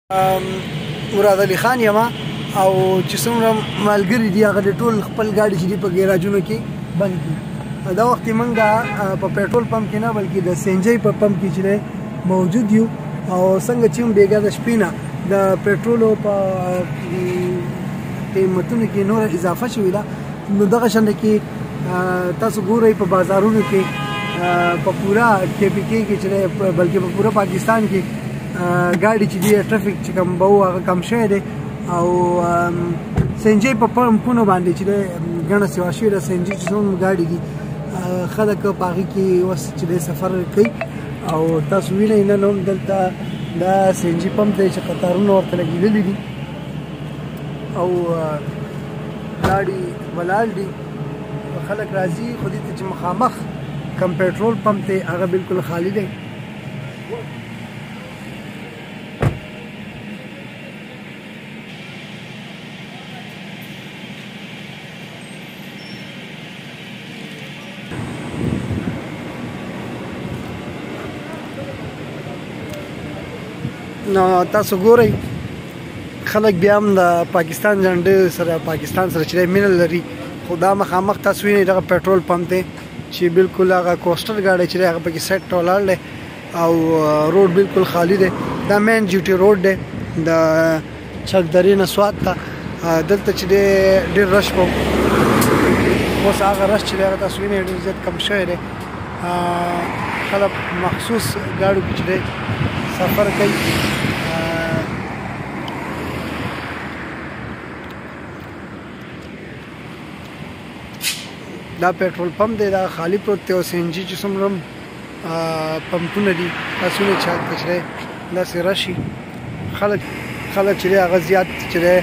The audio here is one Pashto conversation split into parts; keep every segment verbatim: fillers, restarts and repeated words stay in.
مراد علي خان یم او چې څومره ملګري دي هغه ټول خپل ګاډي چې دي په ګیراجونو کې بند کړي. دا وخت موږ په پیټرول پمپ کې نه بلکې د سینجۍ په پمپ کې چې موجود یو او څنګه چې بیګا د شپې نه د پیټرولو په قیمتونو کې نور اضافه شوې ده، نو دغه شان کې تاسو ګورئ په بازارونو کې په پورا کې پی کې کې چې بلکې په پورا پاکستان کې ګاډي چې دی ټرافیک چې کوم به هغه کم شوی دی او سینجۍ په پمپونو باندې چې ګڼه سیوا شوې ده. سینجۍ چې څومره ګاډي دي خلک په هغې کې اوس چې دی سفر کوي او تاسو وینئ نن هم دلته دا سینجۍ پمپ دی چې قطارونه ورته لګېدلي دي او ګاډي ولاړ دي، خلک راځي خو دې ته چې مخامخ کم پیټرول پمپ دی هغه بالکل خالی دی. نو تاسو ګورئ خلک بیا هم د پاکستان جنډې سره پاکستان سره چې مینه لري، خو دا مخامخ تاسو وینئ دغه پیټرول پمپ دی چې بالکل هغه کوسټر ګاډی چې دی هغه پکې سیټ ته ولاړ دی او روډ بالکل خالی دی. دا مین جی ټي روډ دی د چکدرې نه سوات ته. دلته چې دی ډېر رش به اوس هغه رش چې دی هغه تاسو وینئ ډېر زیات کم شوی دی. خلک مخصوص ګاډو کې چې دی سفر کوي. دا پیټرول پمپ دی، دا خالی پروت دی او سینجي چې څومره پمپونه دي تاسو وینئ چې هلته چې دی داسې راشي خلک خلک چې دی هغه زیات چې دی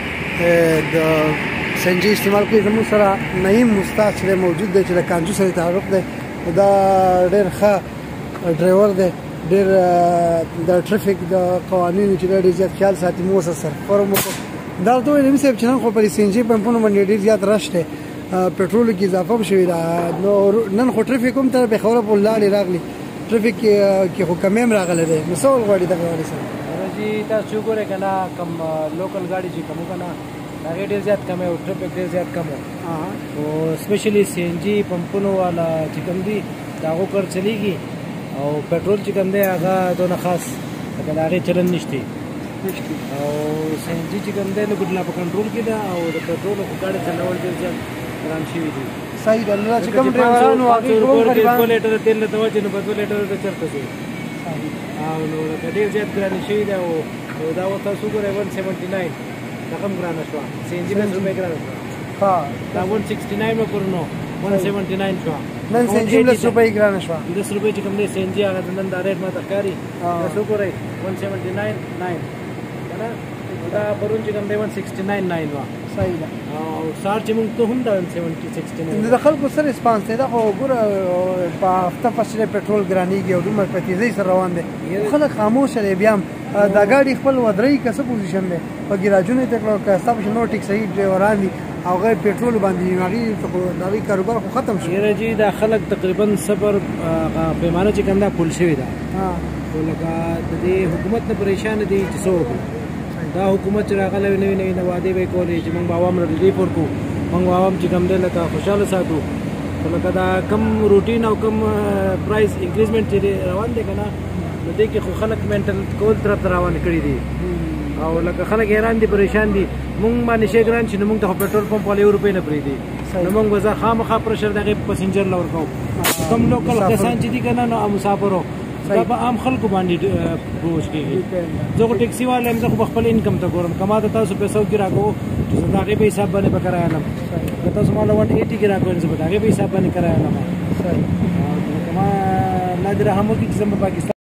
د سینجي استعمال کوي. زموږ سره نعیم مستاق چې دی موجود دی چې د کانجو سره تعارف دی، دا ډېر ښه ډرایور دی، ډېر د ټرافیک د قوانینو چې ډېر زیات خیال ساتي. مو سره سفر مو دا ورته وویل صاحب چې نن خو په سینجي پمپونو باندې ډېر زیات رش دی، پیټرولو کې اضافه هم شوې ده، نو نن خو ټرافیک هم تر پېښوره پورې لاړې راغلي، ټرافیک کې خو کمی هم راغلی دی. نو څه ول غواړي دغه باندې سره جی تاسو وګورئ که نه کم لوکل ګاډي چې کم که نه هغې ډېر زیات کم او ټرافیک ډېر زیات کم خو سپیشلي سی این جي پمپونو والا چې کوم دي د هغو کار چلیږي او پیټرول چې کوم دی هغه دونه خاص لکه د هغې چلن نشته او سی این جي چې کوم دی لږ لا په کنټرول کې ده او د پیټرولو خو ګاډي چلول ډېر زیات ګران شوي دي. صحیح ده. نو چې کوم ډرایورانو هغې دوه لیټره تېل ته واچوي نو په دوه لیټره ته چېرته ځي او نو لکه ډېر زیات ګرانې شوي ده او دا اوس تاسو وګورئ ون سیونټي ناین هغه هم ګرانه شوه، سی این جي لس روپۍ ګرانه شوه. دا ون سکسټي ناین به پر نو ون سیونټي ناین شوه، نن سی این جي لس روپۍ ګرانه شوه. لس روپۍ چې کوم دی سی این جي هغه د نن دا ریټ ماته ښکاري. تاسو وګورئ ون سیونټي ناین ناین که نه دا پرون چې کوم دی ون سکسټي ناین ناین وه. صحیح ده. او سهار چې مونږ ته هم دا ون سیونټي سکسټي ناین د خلکو څه ریسپانس دی؟ دا خو ګوره په هفته پس چې پیټرول ګرانېږي او دومره په تیزۍ سره روان دی، خلک خاموشه دی. بیا هم دا ګاډي خپل ودرېږي که څه پوزیشن دی په ګراجونو یې ته کړه که ستا پسې نور ټیکسي ډرایوران دي او هغه پیټرول باندې هغې د هغې کاروبار خو ختم شو. یاره جي دا خلک تقریبا صبر پیمانه چې کوم دا پول شوې ده خو لکه د دې حکومت نه پریشانه دي چې څه وکړو. دا حکومت چې راغلی نوي نوي نه وعدې به یې کولې چې موږ به عوام ریلیف ورکړو، موږ به عوام چې کوم دی لکه خوشحاله ساتو. خو لکه دا کم روټین او کم پرایس انکریزمنټ چې روان دی که نه نو دې کې خو خلک مینټل کول طرف ته روان کړي دي او لکه خلک حیران دي پریشان دي. مونږ باندې شی ګران شي نو مونږ ته خو پیټرول پمپ والا یو روپۍ نه پرېږدي، نو مونږ به زه خامخا پرشر د هغې پسنجر له ورکوو. کم لوکل کسان چې دي که نه نو مسافرو دا به عام خلکو باندې بوج کېږي. زه خو ټیکسي والا یم، زه خو به خپل انکم ته ګورم، که ما ته تاسو پیسو کې راکوو چې زه د هغې په حساب باندې به کرایه علم، که تاسو ما له ون ایټي کې راکوئ نو زه به د هغې په حساب باندې کرایه علم. که ما نادر رحم وکړي چې زه به پاکستان